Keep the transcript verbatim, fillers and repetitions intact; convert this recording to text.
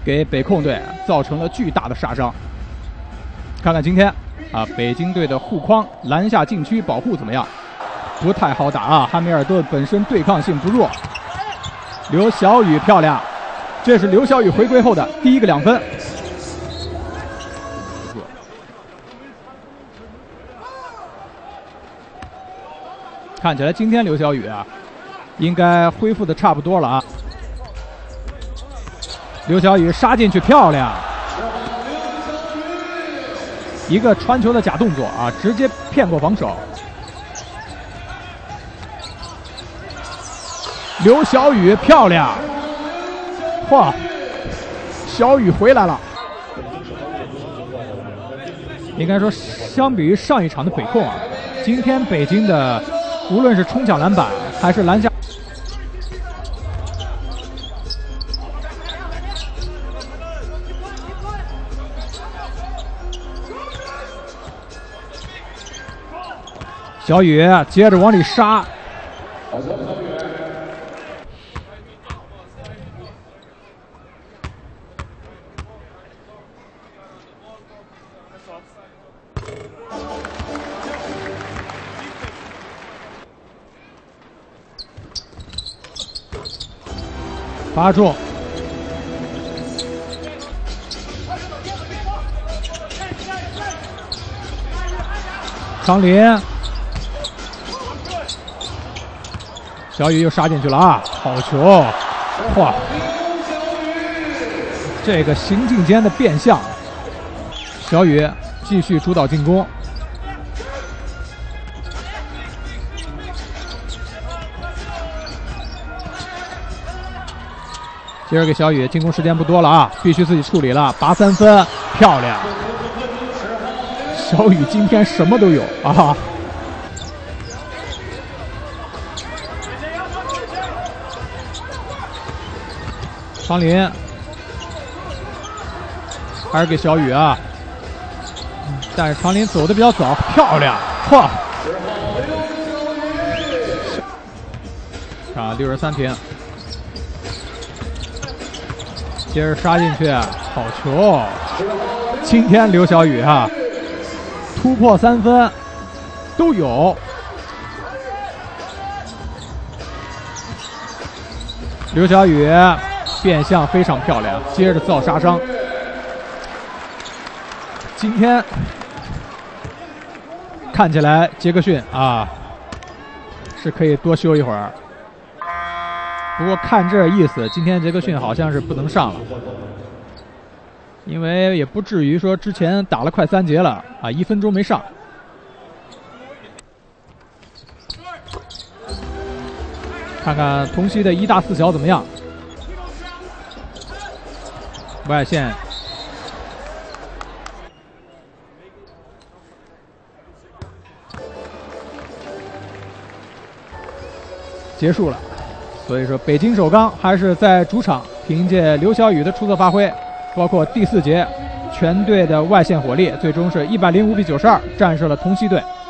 给北控队造成了巨大的杀伤。看看今天啊，北京队的护框篮下禁区保护怎么样？不太好打啊！汉密尔顿本身对抗性不弱。刘晓宇漂亮，这是刘晓宇回归后的第一个两分。看起来今天刘晓宇啊，应该恢复的差不多了啊。刘晓宇杀进去，漂亮！一个传球的假动作啊，直接骗过防守。刘晓宇漂亮！嚯，小宇回来了。应该说，相比于上一场的北控啊，今天北京的无论是冲抢篮板还是篮下，小宇接着往里杀。罚中，张林，小宇又杀进去了啊！好球，哇！这个行进间的变向，小宇继续主导进攻。接着给小宇，进攻时间不多了啊，必须自己处理了，拔三分，漂亮！小宇今天什么都有啊！张林，还是给小宇啊，但是张林走的比较早，漂亮！嚯！啊，六十三平。接着杀进去，好球！今天刘晓宇哈、啊，突破三分都有。刘晓宇变向非常漂亮，接着造杀伤。今天看起来杰克逊啊是可以多休一会儿。不过看这意思，今天杰克逊好像是不能上了，因为也不至于说之前打了快三节了啊，一分钟没上。看看同曦的一大四小怎么样？外线结束了。所以说，北京首钢还是在主场凭借刘晓宇的出色发挥，包括第四节全队的外线火力，最终是一百零五比九十二战胜了同曦队。